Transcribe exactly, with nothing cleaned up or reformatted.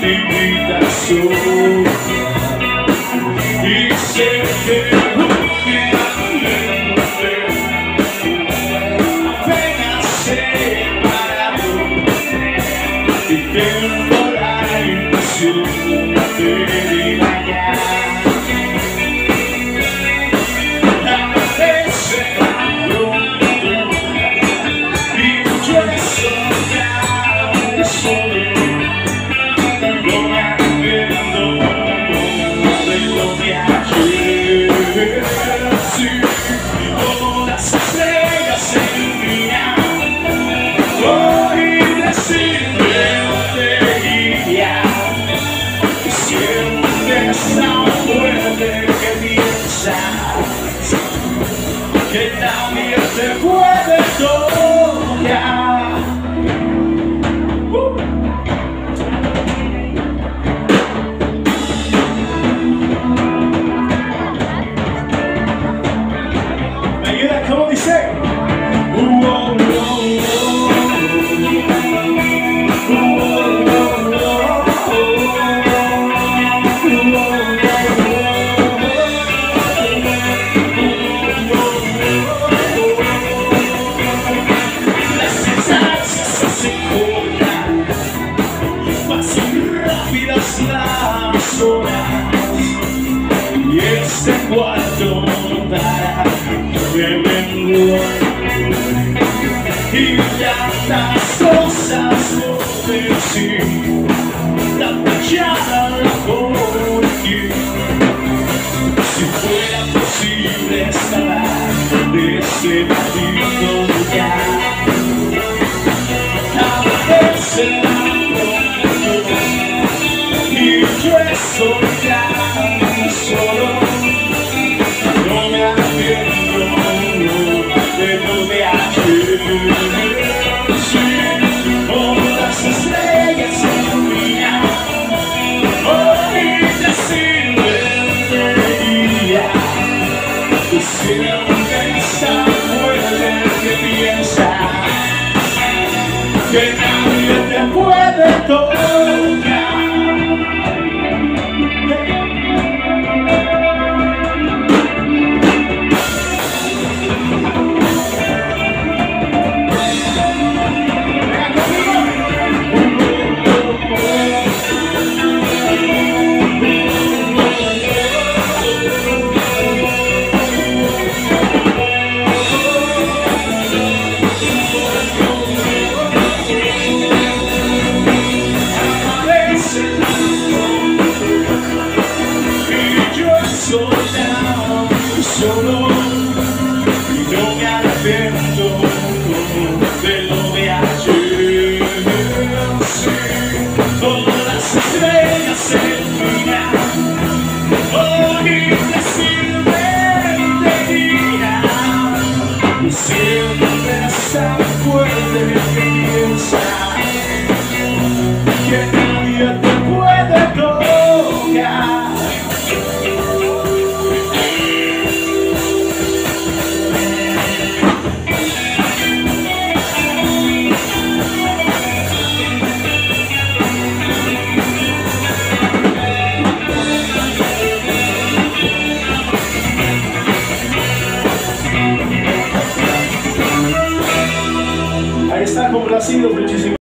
infinita soledad. Y sé que un día apenas sé parado y tengo la impresión de divagar. A veces pronto y yo he soñado solo. Que nadie te puede tocar. uh. ¿Me ayuda? ¿Cómo dice? Uh, oh, oh, oh. Las horas y este cuarto para que vengo y tantas cosas por decir, tanta charla por aquí. Si fuera posible escapar de ese maldito lugar, a veces yo he soñado solo, no me arrepiento de lo de ayer. Sí, como las estrellas se iluminan, hoy te sirven de guía. Y siempre está fuerte que piensa que nadie te puede tocar. Solo y no me arrepiento de lo de ayer. Sí, todas las estrellas se iluminan, hoy te sirven de guía. Y siempre está fuerte que piensa que nadie te puede tocar. Ahí está complacido, muchísimo.